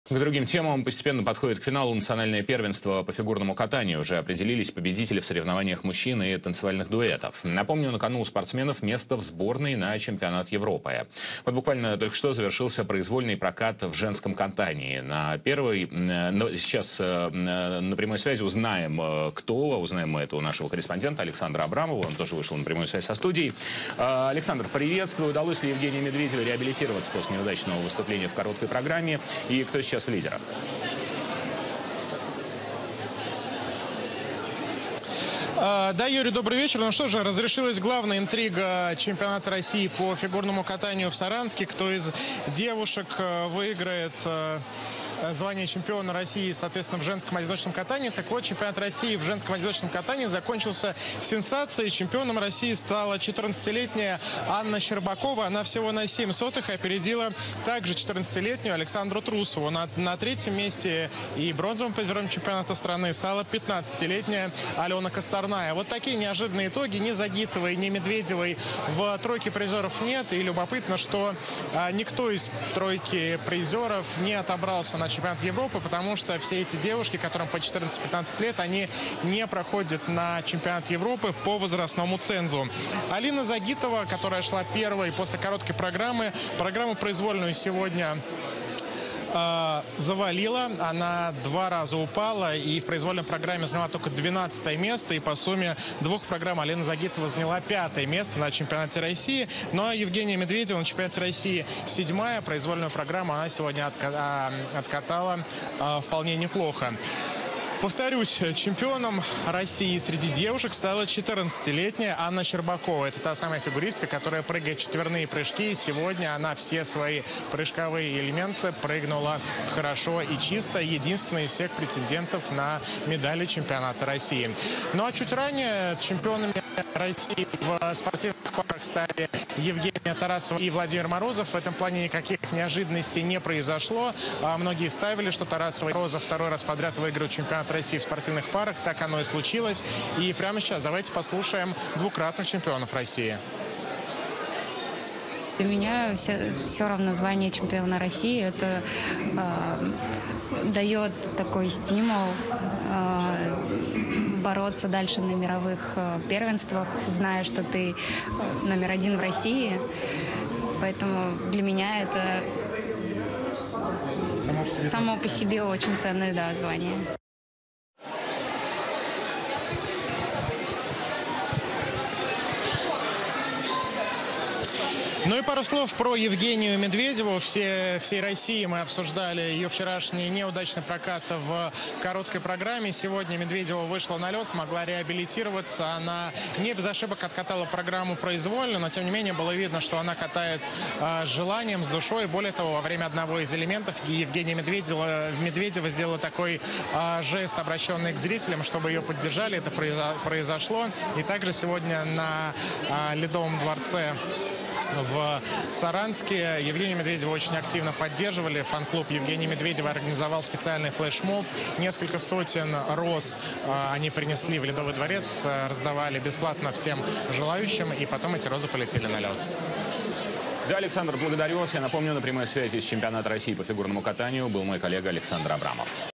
К другим темам постепенно подходит к финалу национальное первенство по фигурному катанию. Уже определились победители в соревнованиях мужчин и танцевальных дуэтов. Напомню, на кону у спортсменов место в сборной на чемпионат Европы. Вот буквально только что завершился произвольный прокат в женском катании. Сейчас на прямой связи узнаем, кто. Узнаем мы это у нашего корреспондента Александра Абрамова. Он тоже вышел на прямую связь со студией. Александр, приветствую. Удалось ли Евгению Медведеву реабилитироваться после неудачного выступления в короткой программе? И кто сейчас в лидерах? Да, Юрий, добрый вечер. Ну что же, разрешилась главная интрига чемпионата России по фигурному катанию в Саранске. Кто из девушек выиграет звание чемпиона России, соответственно, в женском одиночном катании. Так вот, чемпионат России в женском одиночном катании закончился сенсацией. Чемпионом России стала 14-летняя Анна Щербакова. Она всего на 7 сотых опередила также 14-летнюю Александру Трусову. На третьем месте и бронзовым призером чемпионата страны стала 15-летняя Алена Косторная. Вот такие неожиданные итоги. Ни Загитовой, ни Медведевой в тройке призеров нет. И любопытно, что никто из тройки призеров не отобрался на чемпионат Европы, потому что все эти девушки, которым по 14-15 лет, они не проходят на чемпионат Европы по возрастному цензу. Алина Загитова, которая шла первой после короткой программу произвольную сегодня завалила. Она 2 раза упала и в произвольной программе заняла только 12 место. И по сумме 2 программ Алина Загитова заняла 5 место на чемпионате России. Ну а Евгения Медведева на чемпионате России 7-я. Произвольную программу она сегодня откатала вполне неплохо. Повторюсь, чемпионом России среди девушек стала 14-летняя Анна Щербакова. Это та самая фигуристка, которая прыгает четверные прыжки. И сегодня она все свои прыжковые элементы прыгнула хорошо и чисто. Единственная из всех претендентов на медали чемпионата России. Ну а чуть ранее чемпионами России в спортивных парах стали Евгения Тарасова и Владимир Морозов. В этом плане никаких неожиданностей не произошло. Многие ставили, что Тарасова и Морозов 2-й раз подряд выиграют чемпионат России в спортивных парах. Так оно и случилось. И прямо сейчас давайте послушаем двукратных чемпионов России. Для меня все равно звание чемпиона России. Это дает такой стимул бороться дальше на мировых первенствах, зная, что ты номер 1 в России. Поэтому для меня это само по себе очень ценное звание. Ну и пару слов про Евгению Медведеву. Всей России мы обсуждали ее вчерашний неудачный прокат в короткой программе. Сегодня Медведева вышла на лед, смогла реабилитироваться. Она не без ошибок откатала программу произвольно, но тем не менее было видно, что она катает с желанием, с душой. Более того, во время одного из элементов Евгения Медведева сделала такой жест, обращенный к зрителям, чтобы ее поддержали. Это произошло. И также сегодня на Ледовом дворце в Саранске Евгению Медведеву очень активно поддерживали. Фан-клуб Евгения Медведева организовал специальный флешмоб. Несколько сотен роз они принесли в Ледовый дворец, раздавали бесплатно всем желающим, и потом эти розы полетели на лед. Да, Александр, благодарю вас. Я напомню, на прямой связи с чемпионата России по фигурному катанию был мой коллега Александр Абрамов.